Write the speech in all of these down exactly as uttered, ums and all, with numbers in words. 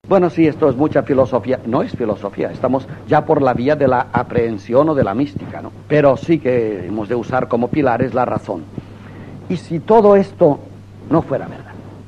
Bueno, sí, esto es mucha filosofía. No es filosofía, estamos ya por la vía de la aprehensión o de la mística, ¿no? Pero sí que hemos de usar como pilares la razón. Y si todo esto no fuera verdad,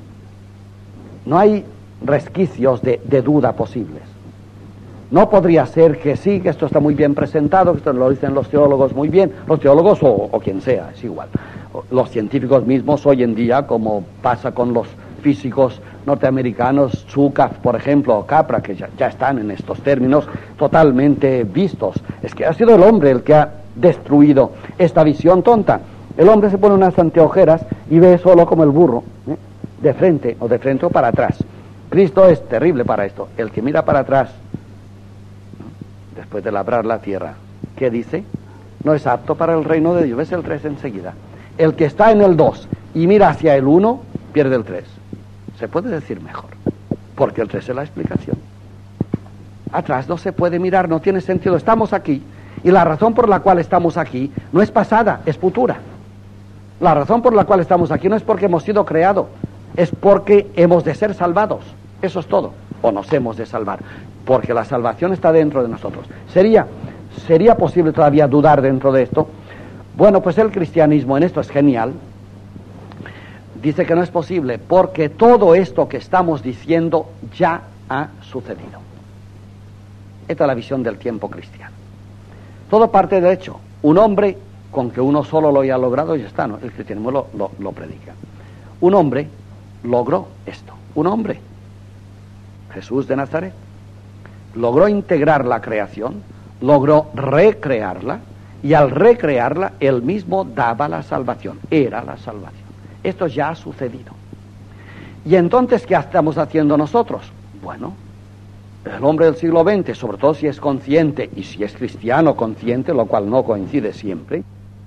no hay resquicios de, de duda posibles. No podría ser que sí, que esto está muy bien presentado, que esto lo dicen los teólogos muy bien, los teólogos o, o quien sea, es igual. Los científicos mismos hoy en día, como pasa con los físicos norteamericanos, Zukaf, por ejemplo, o Capra, que ya, ya están en estos términos totalmente vistos. Es que ha sido el hombre el que ha destruido esta visión tonta. El hombre se pone unas anteojeras y ve solo como el burro, ¿eh? de frente o de frente o para atrás. Cristo es terrible para esto. El que mira para atrás, ¿no? después de labrar la tierra, ¿qué dice? No es apto para el reino de Dios. Ves el tres enseguida. El que está en el dos y mira hacia el uno, pierde el tres. Se puede decir mejor, porque el tres es la explicación. Atrás no se puede mirar, no tiene sentido. Estamos aquí, y la razón por la cual estamos aquí no es pasada, es futura. La razón por la cual estamos aquí no es porque hemos sido creados, es porque hemos de ser salvados. Eso es todo. O nos hemos de salvar, porque la salvación está dentro de nosotros. ¿Sería, sería posible todavía dudar dentro de esto? Bueno, pues el cristianismo en esto es genial. Dice que no es posible porque todo esto que estamos diciendo ya ha sucedido. Esta es la visión del tiempo cristiano. Todo parte del hecho. Un hombre, con que uno solo lo haya logrado, ya está, ¿no? El cristianismo lo, lo, lo predica. Un hombre logró esto. Un hombre, Jesús de Nazaret, logró integrar la creación, logró recrearla, y al recrearla, él mismo daba la salvación. Era la salvación. Esto ya ha sucedido. ¿Y entonces qué estamos haciendo nosotros? Bueno, el hombre del siglo veinte, sobre todo si es consciente, y si es cristiano consciente, lo cual no coincide siempre,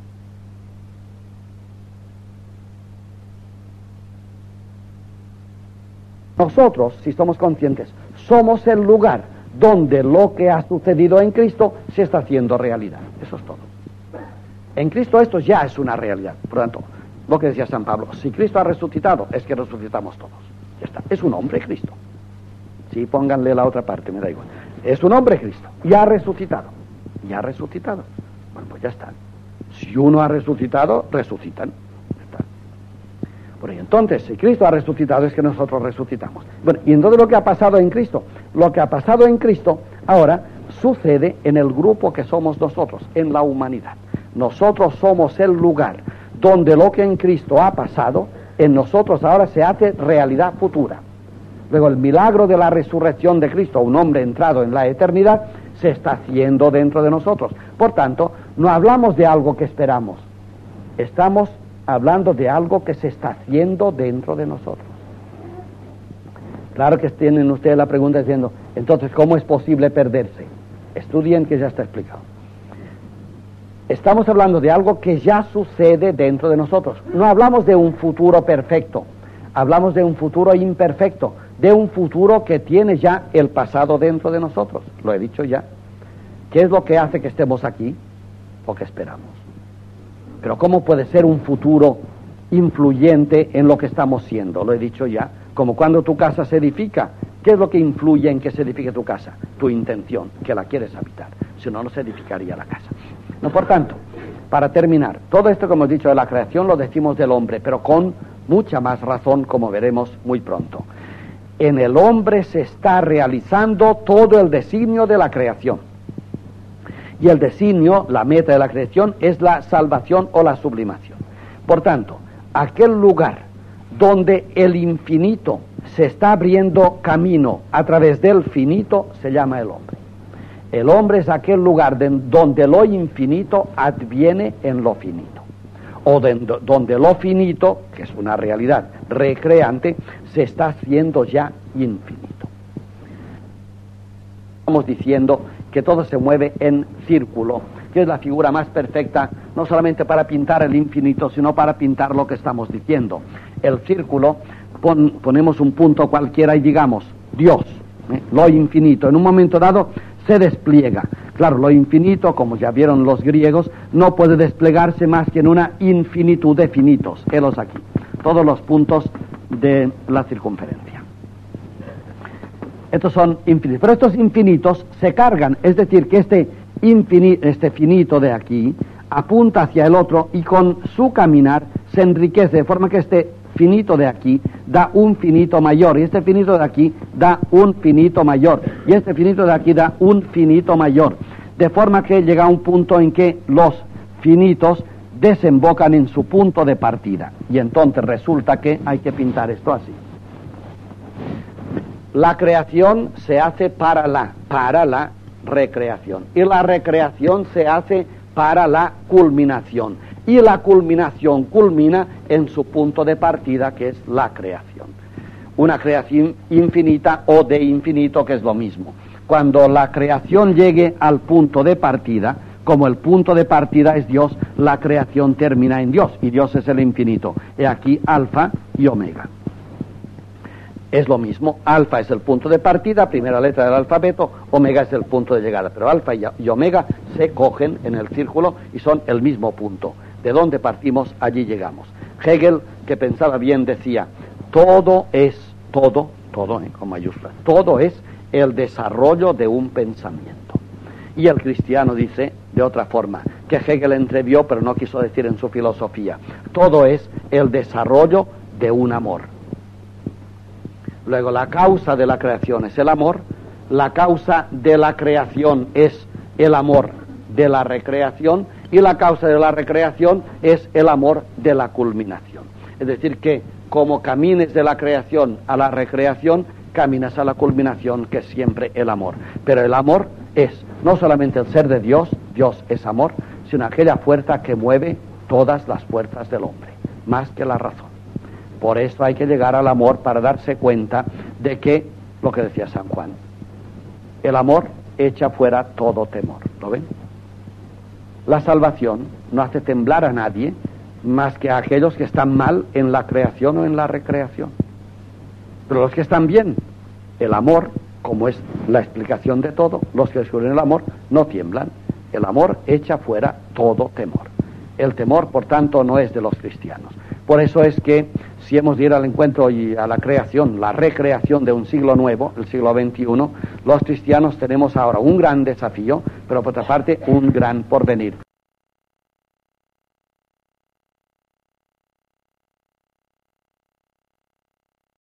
nosotros, si somos conscientes, somos el lugar donde lo que ha sucedido en Cristo se está haciendo realidad. Eso es todo. En Cristo esto ya es una realidad. Por lo tanto, lo que decía San Pablo, si Cristo ha resucitado, es que resucitamos todos. Ya está. Es un hombre Cristo. Sí, pónganle la otra parte, me da igual. Es un hombre Cristo. Y ha resucitado. Y ha resucitado. Bueno, pues ya está. Si uno ha resucitado, resucitan. Ya está. Bueno, y entonces, si Cristo ha resucitado, es que nosotros resucitamos. Bueno, y entonces lo que ha pasado en Cristo, lo que ha pasado en Cristo, ahora sucede en el grupo que somos nosotros, en la humanidad. Nosotros somos el lugar donde lo que en Cristo ha pasado, en nosotros ahora se hace realidad futura. Luego el milagro de la resurrección de Cristo, un hombre entrado en la eternidad, se está haciendo dentro de nosotros. Por tanto, no hablamos de algo que esperamos, estamos hablando de algo que se está haciendo dentro de nosotros. Claro que tienen ustedes la pregunta diciendo, entonces, ¿cómo es posible perderse? Estudien, que ya está explicado. Estamos hablando de algo que ya sucede dentro de nosotros. No hablamos de un futuro perfecto, hablamos de un futuro imperfecto, de un futuro que tiene ya el pasado dentro de nosotros. Lo he dicho ya. ¿Qué es lo que hace que estemos aquí? Lo que esperamos. Pero ¿cómo puede ser un futuro influyente en lo que estamos siendo? Lo he dicho ya. Como cuando tu casa se edifica. ¿Qué es lo que influye en que se edifique tu casa? Tu intención, que la quieres habitar. Si no, no se edificaría la casa. No, por tanto, para terminar, todo esto que hemos dicho de la creación lo decimos del hombre, pero con mucha más razón, como veremos muy pronto. En el hombre se está realizando todo el designio de la creación. Y el designio, la meta de la creación, es la salvación o la sublimación. Por tanto, aquel lugar donde el infinito se está abriendo camino a través del finito se llama el hombre. El hombre es aquel lugar de, donde lo infinito adviene en lo finito. O de, donde lo finito, que es una realidad recreante, se está haciendo ya infinito. Estamos diciendo que todo se mueve en círculo, que es la figura más perfecta, no solamente para pintar el infinito, sino para pintar lo que estamos diciendo. El círculo, pon, ponemos un punto cualquiera y digamos, Dios, ¿eh? lo infinito. En un momento dado se despliega. Claro, lo infinito, como ya vieron los griegos, no puede desplegarse más que en una infinitud de finitos. Helos aquí, todos los puntos de la circunferencia. Estos son infinitos. Pero estos infinitos se cargan, es decir, que este, infini, este finito de aquí apunta hacia el otro y con su caminar se enriquece, de forma que este finito de aquí da un finito mayor, y este finito de aquí da un finito mayor, y este finito de aquí da un finito mayor, de forma que llega a un punto en que los finitos desembocan en su punto de partida, y entonces resulta que hay que pintar esto así. La creación se hace para la, para la recreación, y la recreación se hace para la culminación, y la culminación culmina en su punto de partida, que es la creación. Una creación infinita o de infinito, que es lo mismo. Cuando la creación llegue al punto de partida, como el punto de partida es Dios, la creación termina en Dios, y Dios es el infinito. He aquí alfa y omega. Es lo mismo, alfa es el punto de partida, primera letra del alfabeto, omega es el punto de llegada, pero alfa y omega se cogen en el círculo y son el mismo punto. De donde partimos, allí llegamos. Hegel, que pensaba bien, decía, todo es, todo, todo, eh, con mayúsculas, todo es el desarrollo de un pensamiento. Y el cristiano dice, de otra forma, que Hegel entrevió, pero no quiso decir en su filosofía, todo es el desarrollo de un amor. Luego, la causa de la creación es el amor, la causa de la creación es el amor de la recreación, y la causa de la recreación es el amor de la culminación. Es decir, que como camines de la creación a la recreación, caminas a la culminación, que es siempre el amor. Pero el amor es no solamente el ser de Dios, Dios es amor, sino aquella fuerza que mueve todas las fuerzas del hombre, más que la razón. Por eso hay que llegar al amor para darse cuenta de que, lo que decía San Juan, el amor echa fuera todo temor. ¿Lo ven? La salvación no hace temblar a nadie más que a aquellos que están mal en la creación o en la recreación. Pero los que están bien, el amor, como es la explicación de todo, los que descubren el amor no tiemblan. El amor echa fuera todo temor. El temor, por tanto, no es de los cristianos. Por eso es que si hemos de ir al encuentro y a la creación, la recreación de un siglo nuevo, el siglo veintiuno, los cristianos tenemos ahora un gran desafío, pero por otra parte un gran porvenir.